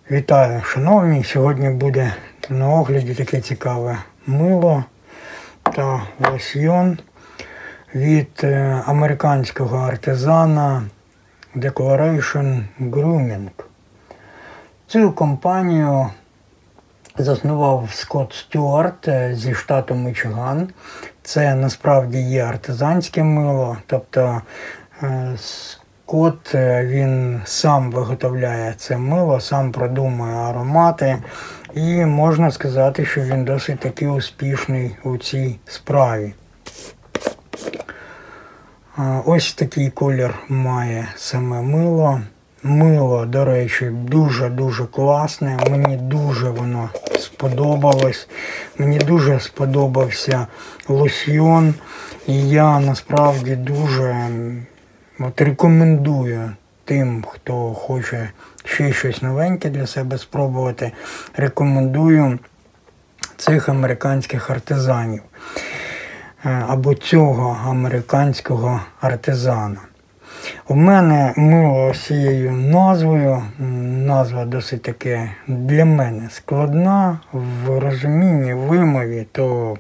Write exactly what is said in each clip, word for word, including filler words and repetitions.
Вітаю, шановні! Сьогодні буде на огляді таке цікаве мило та лосьйон від американського артизана Declaration Grooming. Цю компанію заснував Скотт Стюарт зі штату Мічиган. Це насправді є артизанське мило, тобто Скотт, він сам виготовляє це мило, сам продумує аромати, і можна сказати, що він досить таки успішний у цій справі. Ось такий колір має саме мило. Мило, до речі, дуже-дуже класне, мені дуже воно сподобалось. Мені дуже сподобався лосьйон, і я насправді дуже от рекомендую тим, хто хоче ще щось новеньке для себе спробувати, рекомендую цих американських артизанів або цього американського артизана. У мене мило з цією назвою, назва досить таки для мене складна, в розумінні, вимові, то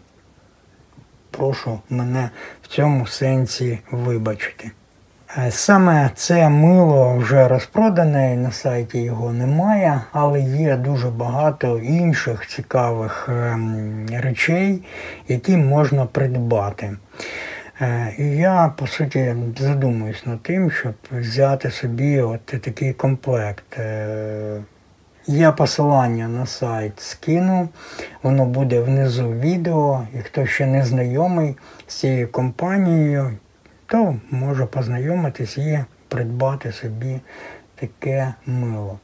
прошу мене в цьому сенсі вибачити. Саме це мило вже розпродане, на сайті його немає, але є дуже багато інших цікавих речей, які можна придбати. І я, по суті, задумуюсь над тим, щоб взяти собі от такий комплект. Я посилання на сайт скину, воно буде внизу відео, і хто ще не знайомий з цією компанією, то може познайомитись і придбати собі таке мило.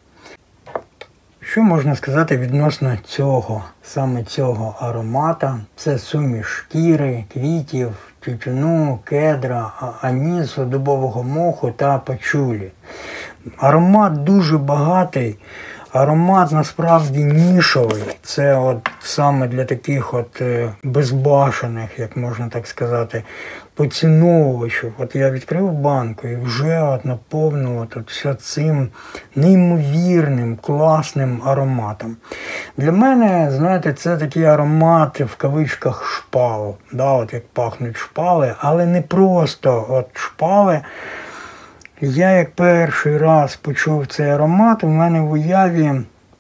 Що можна сказати відносно цього, саме цього аромата? Це суміш шкіри, квітів, тютюну, кедра, анісу, дубового моху та пачулі. Аромат дуже багатий, аромат насправді нішовий. Це от саме для таких от безбашених, як можна так сказати, поціновувачів. От я відкрив банку і вже от наповнило тут все цим неймовірним, класним ароматом. Для мене, знаєте, це такий аромат в кавичках шпал. Да, от як пахнуть шпали, але не просто от шпали. Я як перший раз почув цей аромат, у мене в уяві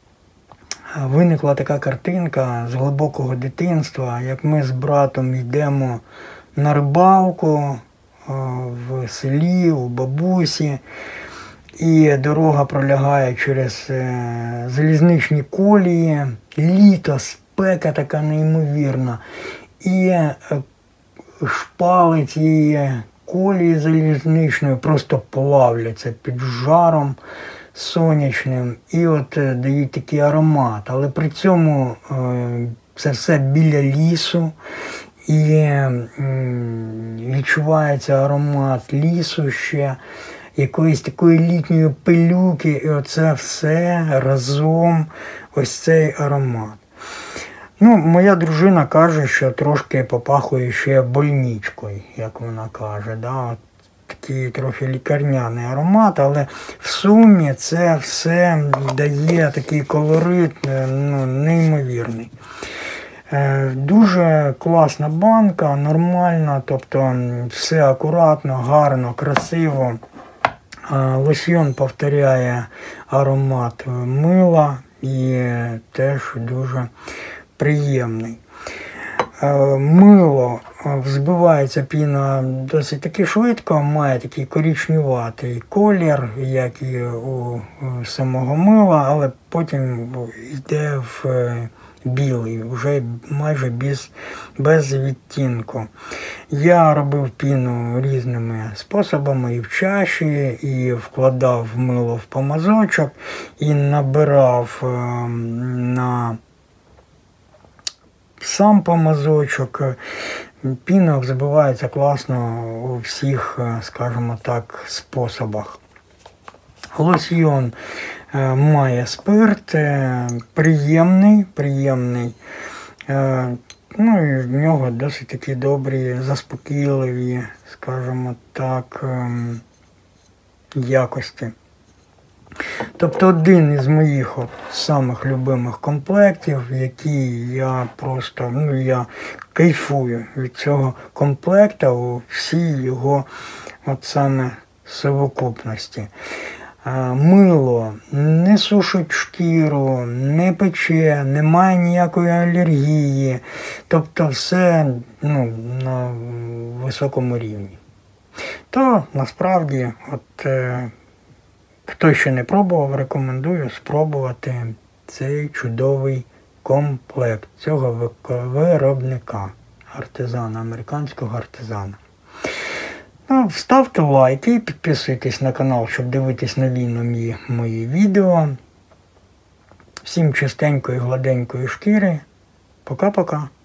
виникла така картинка з глибокого дитинства, як ми з братом йдемо на рибалку в селі, у бабусі, і дорога пролягає через залізничні колії, літо, спека така неймовірна, і шпали цієї колії залізничної просто плавляться під жаром сонячним і от дають такий аромат. Але при цьому це все біля лісу, і відчувається аромат лісу ще, якоїсь такої літньої пилюки, і оце все разом, ось цей аромат. Ну, моя дружина каже, що трошки попахує ще больничкою, як вона каже. Да? От такий трохи лікарняний аромат, але в сумі це все дає такий колорит, ну, неймовірний. Дуже класна банка, нормальна, тобто все акуратно, гарно, красиво. Лосьйон повторяє аромат мила і теж дуже приємний. Мило взбивається піна досить таки швидко, має такий коричневатий колір, як і у самого мила, але потім йде в білий, вже майже без, без відтінку. Я робив піну різними способами, і в чаші, і вкладав мило в помазочок, і набирав на сам помазочок. Піна взбивається класно у всіх, скажімо так, способах. Лосьйон має спирт, приємний, приємний. Ну і в нього досить такі добрі, заспокійливі, скажімо так, якості. Тобто один із моїх от самих любимих комплектів, який я просто, ну я кайфую від цього комплекта у всій його от саме совокупності. Мило не сушить шкіру, не пече, немає ніякої алергії. Тобто все ну, на високому рівні. То насправді, от, е, хто ще не пробував, рекомендую спробувати цей чудовий комплект цього виробника, артизана, американського артизана. Ну, ставте лайки, підписуйтесь на канал, щоб дивитись нові нові мої відео. Всім чистенької, гладенької шкіри. Пока-пока.